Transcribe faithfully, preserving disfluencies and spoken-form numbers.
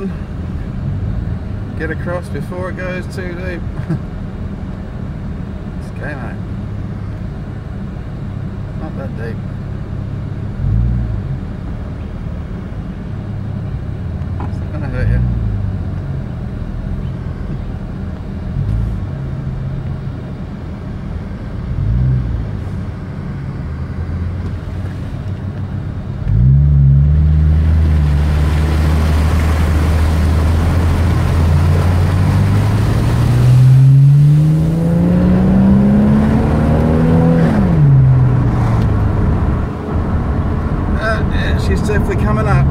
on. Get across before it goes too deep. It's okay, mate. Not that deep. It's not gonna hurt you. She's definitely coming up.